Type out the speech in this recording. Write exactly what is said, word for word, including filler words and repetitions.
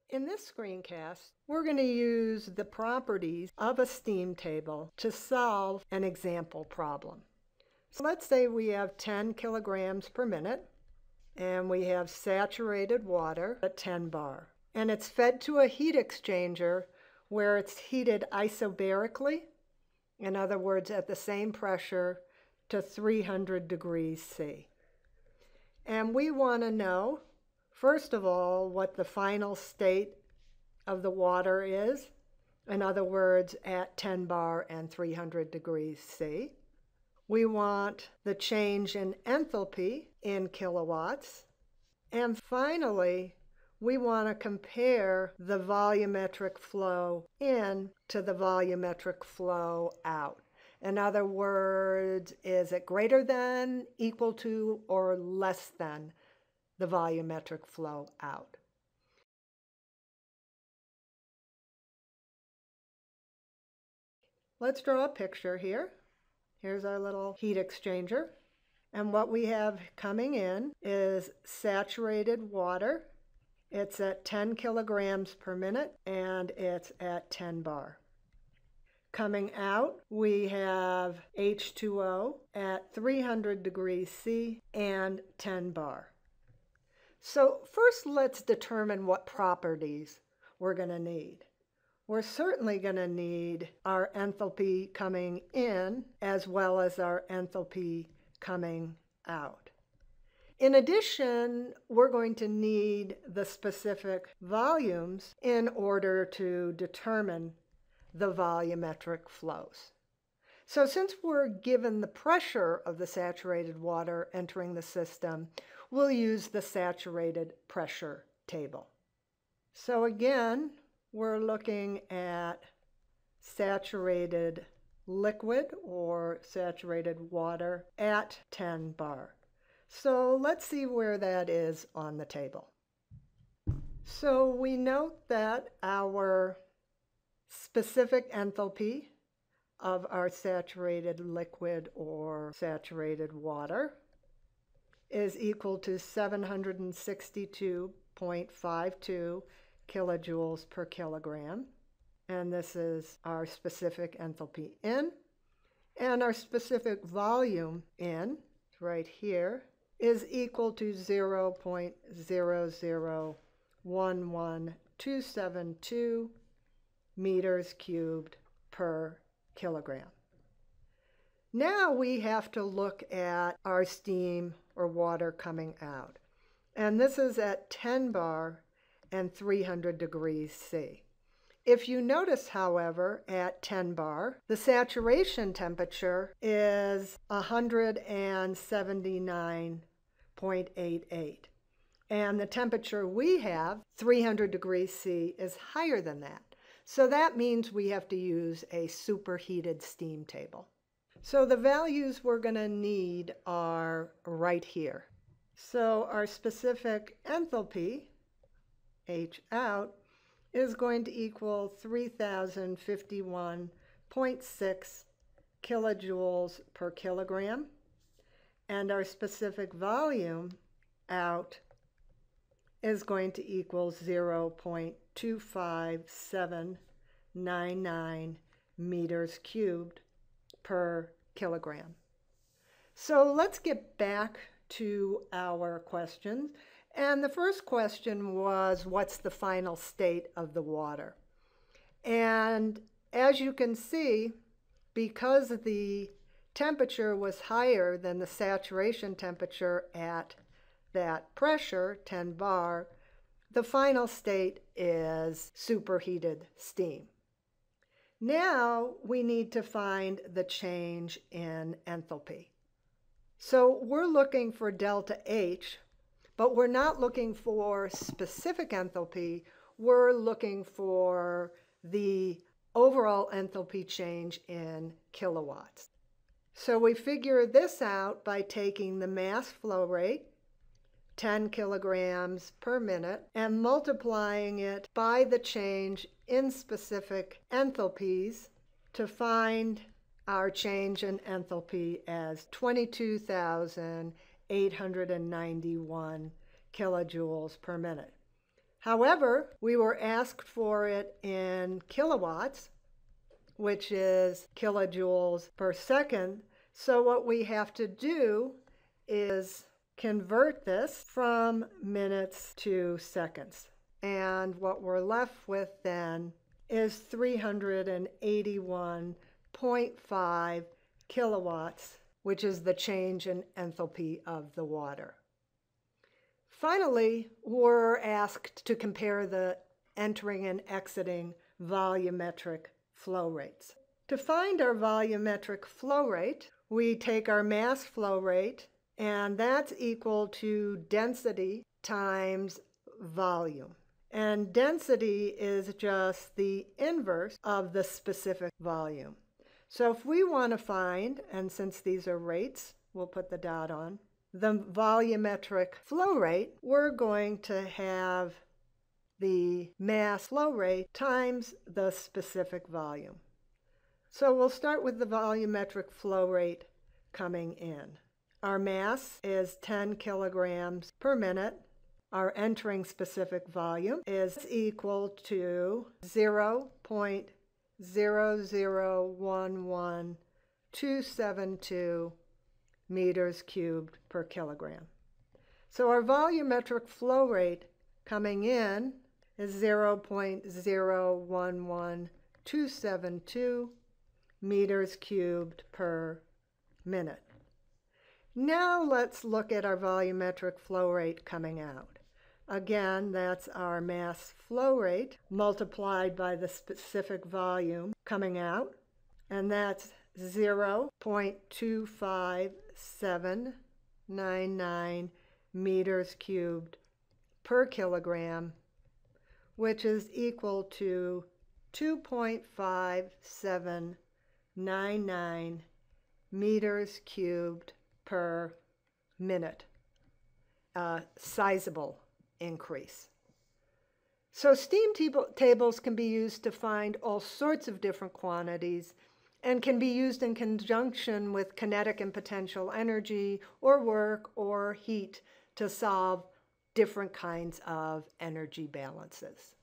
In this screencast, we're going to use the properties of a steam table to solve an example problem. So let's say we have ten kilograms per minute, and we have saturated water at ten bar. And it's fed to a heat exchanger where it's heated isobarically, in other words, at the same pressure, to three hundred degrees C. And we want to know, first of all, what the final state of the water is, in other words, at ten bar and three hundred degrees C. We want the change in enthalpy in kilowatts. And finally, we want to compare the volumetric flow in to the volumetric flow out. In other words, is it greater than, equal to, or less than the volumetric flow out? Let's draw a picture here. Here's our little heat exchanger. And what we have coming in is saturated water. It's at ten kilograms per minute, and it's at ten bar. Coming out, we have H two O at three hundred degrees C and ten bar. So first, let's determine what properties we're going to need. We're certainly going to need our enthalpy coming in as well as our enthalpy coming out. In addition, we're going to need the specific volumes in order to determine the volumetric flows. So since we're given the pressure of the saturated water entering the system, we'll use the saturated pressure table. So again, we're looking at saturated liquid or saturated water at ten bar. So let's see where that is on the table. So we note that our specific enthalpy of our saturated liquid or saturated water is equal to seven hundred sixty-two point five two kilojoules per kilogram. And this is our specific enthalpy in. And our specific volume in, right here, is equal to zero point zero zero one one two seven two meters cubed per kilogram. Now we have to look at our steam or water coming out. And this is at ten bar and three hundred degrees C. If you notice, however, at ten bar, the saturation temperature is one hundred seventy-nine point eight eight. And the temperature we have, three hundred degrees C, is higher than that. So that means we have to use a superheated steam table. So the values we're going to need are right here. So our specific enthalpy, H out, is going to equal three thousand fifty-one point six kilojoules per kilogram. And our specific volume out is going to equal zero point two five seven nine nine meters cubed per kilogram. So let's get back to our questions. And the first question was, what's the final state of the water? And as you can see, because the temperature was higher than the saturation temperature at that pressure, ten bar, the final state is superheated steam. Now we need to find the change in enthalpy. So we're looking for delta H, but we're not looking for specific enthalpy. We're looking for the overall enthalpy change in kilowatts. So we figure this out by taking the mass flow rate, ten kilograms per minute, and multiplying it by the change in specific enthalpies to find our change in enthalpy as twenty-two thousand eight hundred ninety-one kilojoules per minute. However, we were asked for it in kilowatts, which is kilojoules per second. So what we have to do is convert this from minutes to seconds. And what we're left with then is three hundred eighty-one point five kilowatts, which is the change in enthalpy of the water. Finally, we're asked to compare the entering and exiting volumetric flow rates. To find our volumetric flow rate, we take our mass flow rate, and that's equal to density times volume. And density is just the inverse of the specific volume. So if we want to find, and since these are rates, we'll put the dot on, the volumetric flow rate, we're going to have the mass flow rate times the specific volume. So we'll start with the volumetric flow rate coming in. Our mass is ten kilograms per minute. Our entering specific volume is equal to zero point zero zero one one two seven two meters cubed per kilogram. So our volumetric flow rate coming in is zero point zero one one two seven two meters cubed per minute. Now let's look at our volumetric flow rate coming out. Again, that's our mass flow rate multiplied by the specific volume coming out, and that's zero point two five seven nine nine meters cubed per kilogram, which is equal to two point five seven nine nine meters cubed per minute. A sizable increase. So steam tables can be used to find all sorts of different quantities and can be used in conjunction with kinetic and potential energy or work or heat to solve different kinds of energy balances.